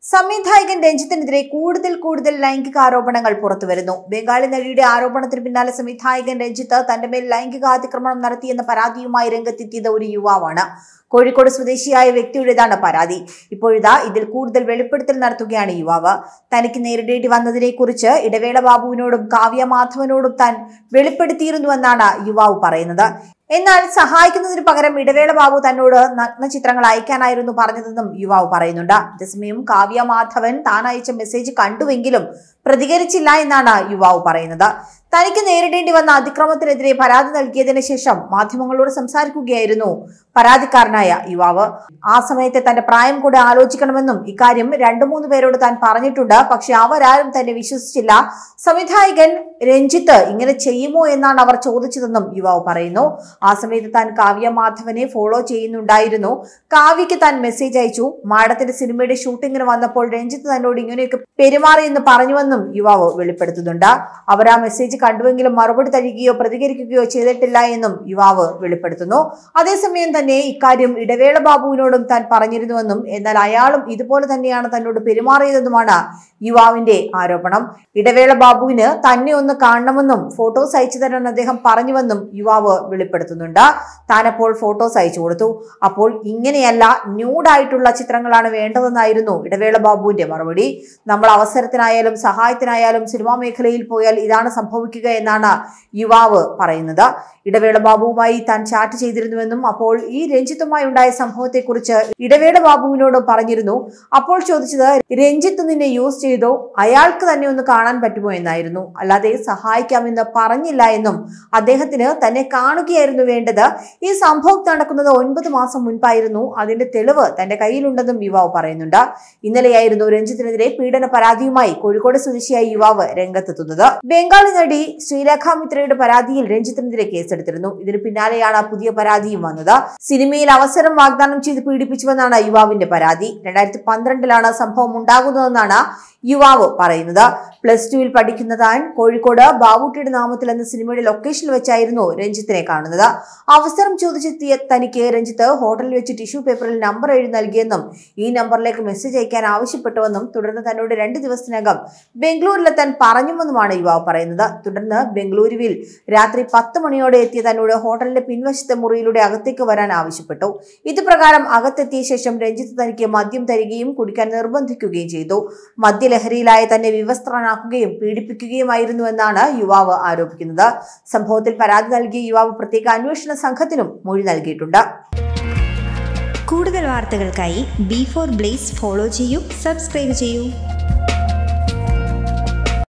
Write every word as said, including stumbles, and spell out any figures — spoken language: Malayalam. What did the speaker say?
സംവിധായകൻ രഞ്ജിത്തിനെതിരെ കൂടുതൽ കൂടുതൽ ലൈംഗിക ആരോപണങ്ങൾ പുറത്തുവരുന്നു. ബംഗാളി നടിയുടെ ആരോപണത്തിന് പിന്നാലെ സംവിധായകൻ രഞ്ജിത്ത് തന്റെ മേൽ ലൈംഗികാതിക്രമണം നടത്തിയെന്ന പരാതിയുമായി രംഗത്തെത്തിയത് ഒരു യുവാവാണ്. കോഴിക്കോട് സ്വദേശിയായ വ്യക്തിയുടേതാണ് പരാതി. ഇപ്പോഴിതാ ഇതിൽ കൂടുതൽ വെളിപ്പെടുത്തൽ നടത്തുകയാണ് യുവാവ്. തനിക്ക് നേരിടേണ്ടി വന്നതിനെ കുറിച്ച് ഇടവേള ബാബുവിനോടും കാവ്യ മാധവനോടും താൻ വെളിപ്പെടുത്തിയിരുന്നുവെന്നാണ് യുവാവ് പറയുന്നത്. എന്നാൽ സഹായിക്കുന്നതിന് പകരം ഇടവേള ബാബു തന്നോട് നഗ്നചിത്രങ്ങൾ അയക്കാനായിരുന്നു പറഞ്ഞതെന്നും യുവാവ് പറയുന്നുണ്ട്. അതേസമയം കാവ്യ മാധവൻ താൻ അയച്ച മെസ്സേജ് കണ്ടുവെങ്കിലും പ്രതികരിച്ചില്ല എന്നാണ് യുവാവ് പറയുന്നത്. തനിക്ക് നേരിടേണ്ടി വന്ന അതിക്രമത്തിനെതിരെ പരാതി നൽകിയതിനു ശേഷം മാധ്യമങ്ങളോട് സംസാരിക്കുകയായിരുന്നു പരാതിക്കാരനായ യുവാവ്. ആ സമയത്തെ തന്റെ പ്രായം കൂടെ ആലോചിക്കണമെന്നും ഇക്കാര്യം രണ്ടു മൂന്ന് പേരോട് താൻ പറഞ്ഞിട്ടുണ്ട്. പക്ഷെ അവരാരും തന്നെ വിശ്വസിച്ചില്ല. സംവിധായകൻ രഞ്ജിത്ത് ഇങ്ങനെ ചെയ്യുമോ എന്നാണ് അവർ ചോദിച്ചതെന്നും യുവാവ് പറയുന്നു. ആ സമയത്ത് താൻ കാവ്യ മാധവനെ ഫോളോ ചെയ്യുന്നുണ്ടായിരുന്നു. കാവ്യക്ക് താൻ മെസ്സേജ് അയച്ചു. മാഡത്തിന്റെ സിനിമയുടെ ഷൂട്ടിങ്ങിന് വന്നപ്പോൾ രഞ്ജിത്ത് തന്നോട് ഇങ്ങനെയൊക്കെ പെരുമാറിയെന്ന് പറഞ്ഞുവെന്നും യുവാവ് വെളിപ്പെടുത്തുന്നുണ്ട്. അവർ ആ മെസ്സേജ് കണ്ടുവെങ്കിലും മറുപടി തരികയോ പ്രതികരിക്കുകയോ ചെയ്തിട്ടില്ല എന്നും യുവാവ് വെളിപ്പെടുത്തുന്നു. അതേസമയം തന്നെ ഇക്കാര്യം ഇടവേള ബാബുവിനോടും താൻ പറഞ്ഞിരുന്നുവെന്നും എന്നാൽ അയാളും ഇതുപോലെ തന്നെയാണ് തന്നോട് പെരുമാറിയതെന്നുമാണ് യുവാവിന്റെ ആരോപണം. ഇടവേള ബാബുവിന് തന്നെ ഒന്ന് കാണണമെന്നും ഫോട്ടോസ് അയച്ചു തരാൻ അദ്ദേഹം പറഞ്ഞുവെന്നും യുവാവ് വെളിപ്പെടുത്തുന്നുണ്ട്. താനപ്പോൾ ഫോട്ടോസ് അയച്ചു കൊടുത്തു. അപ്പോൾ ഇങ്ങനെയല്ല, ന്യൂഡായിട്ടുള്ള ചിത്രങ്ങളാണ് വേണ്ടതെന്നായിരുന്നു ഇടവേള ബാബുവിന്റെ മറുപടി. നമ്മൾ അവസരത്തിനായാലും സഹായത്തിനായാലും സിനിമാ മേഖലയിൽ പോയാൽ ഇതാണ് സംഭവിക്കുക എന്നാണ് യുവാവ് പറയുന്നത്. ഇടവേള ബാബുവുമായി താൻ ചാറ്റ് ചെയ്തിരുന്നുവെന്നും അപ്പോൾ ഈ രഞ്ജിത്തുമായി ഉണ്ടായ സംഭവത്തെക്കുറിച്ച് ഇടവേള ബാബുവിനോട് പറഞ്ഞിരുന്നു. അപ്പോൾ ചോദിച്ചത് രഞ്ജിത്ത് നിന്നെ യൂസ് ചെയ്തോ, അയാൾക്ക് തന്നെ ഒന്ന് കാണാൻ പറ്റുമോ എന്നായിരുന്നു. അല്ലാതെ സഹായിക്കാമെന്ന് പറഞ്ഞില്ല എന്നും അദ്ദേഹത്തിന് തന്നെ കാണുകയായിരുന്നു വേണ്ടത്. ഈ സംഭവം നടക്കുന്നത് ഒൻപത് മാസം മുൻപായിരുന്നു. അതിന്റെ തെളിവ് തന്റെ കയ്യിലുണ്ടെന്നും യുവാവ് പറയുന്നുണ്ട്. ഇന്നലെയായിരുന്നു രഞ്ജിത്തിനെതിരെ പീഡന പരാതിയുമായി കോഴിക്കോട് സ്വദേശിയായ യുവാവ് രംഗത്തെത്തുന്നത്. ബംഗാളി നടി ശ്രീലേഖ മിത്രയുടെ പരാതിയിൽ രഞ്ജിത്തിനെതിരെ കേസെടുത്തിരുന്നു. ഇതിന് പിന്നാലെയാണ് പുതിയ പരാതിയും വന്നത്. സിനിമയിൽ അവസരം വാഗ്ദാനം ചെയ്ത് പീഡിപ്പിച്ചുവെന്നാണ് യുവാവിന്റെ പരാതി. രണ്ടായിരത്തി പന്ത്രണ്ടിലാണ് സംഭവം ഉണ്ടാകുന്നതെന്നാണ് യുവാവ് പറയുന്നത്. പ്ലസ് ടുവിൽ പഠിക്കുന്ന താൻ കോഴിക്കോട് ബാബുട്ടിയുടെ നാമത്തിൽ എന്ന സിനിമയുടെ ലൊക്കേഷനിൽ വെച്ചായിരുന്നു രഞ്ജിത്തിനെ കാണുന്നത്. അവസരം ചോദിച്ചെത്തിയ തനിക്ക് രഞ്ജിത്ത് ഹോട്ടലിൽ വെച്ച് ടിഷ്യൂ പേപ്പറിൽ നമ്പർ എഴുതി നൽകിയെന്നും ഈ നമ്പറിലേക്ക് മെസ്സേജ് അയക്കാൻ ആവശ്യപ്പെട്ടുവെന്നും തുടർന്ന് തന്നോട് രണ്ട് ദിവസത്തിനകം ബംഗളൂരിലെത്താൻ പറഞ്ഞുവെന്നുമാണ് യുവാവ് പറയുന്നത്. തുടർന്ന് ബംഗളൂരുവിൽ രാത്രി പത്ത് മണിയോടെ എത്തിയ തന്നോട് ഹോട്ടലിന്റെ പിൻവശത്തെ മുറിയിലൂടെ അകത്തേക്ക് വരാൻ ആവശ്യപ്പെട്ടു. ഇതുപ്രകാരം അകത്തെത്തിയ ശേഷം രഞ്ജിത്ത് തനിക്ക് മദ്യം തരികയും കുടിക്കാൻ നിർബന്ധിക്കുകയും ചെയ്തു. മദ്യലഹരിയിലായ തന്നെ വിവസ്ത്രനാക്കുകയും പീഡിപ്പിക്കുകയുമായിരുന്നുവെന്നാണ് യുവാവ് ആരോപിക്കുന്നത്. സംഭവത്തിൽ പരാതി നൽകിയ യുവാവ് പ്രത്യേക അന്വേഷണ സംഘത്തിനും മൊഴി നൽകിയിട്ടുണ്ട്. കൂടുതൽ വാർത്തകൾക്കായി ബി ഫോർ ബ്ലേസ് ഫോളോ ചെയ്യൂ, സബ്സ്ക്രൈബ് ചെയ്യൂ.